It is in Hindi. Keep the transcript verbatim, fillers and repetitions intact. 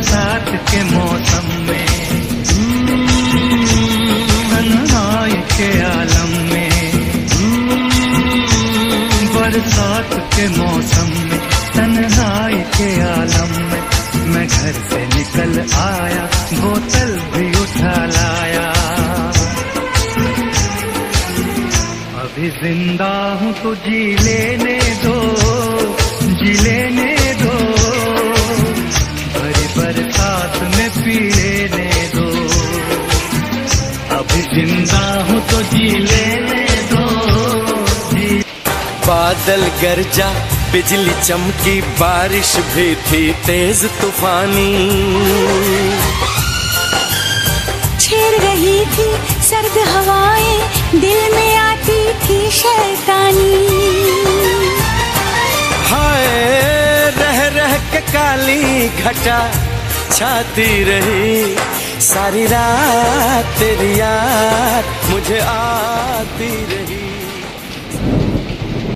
बरसात के मौसम में, तन्हाई के आलम में, बरसात के मौसम में, तन्हाई के आलम में, मैं घर से निकल आया, बोतल भी उठा लाया। अभी जिंदा हूँ तो जी लेने दो, जी लेने दो, भरी बरसात में पी लेने दो। अभी जिंदा हूँ तो जी लेने दो, जी। बादल गरजा, बिजली चमकी, बारिश भी थी तेज तूफानी, छेड़ रही थी सर्द हवाएं, दिल में आती थी शैतानी। हाय रह रह के काली घटा छाती रही, सारी रात तेरी याद मुझे आती रही।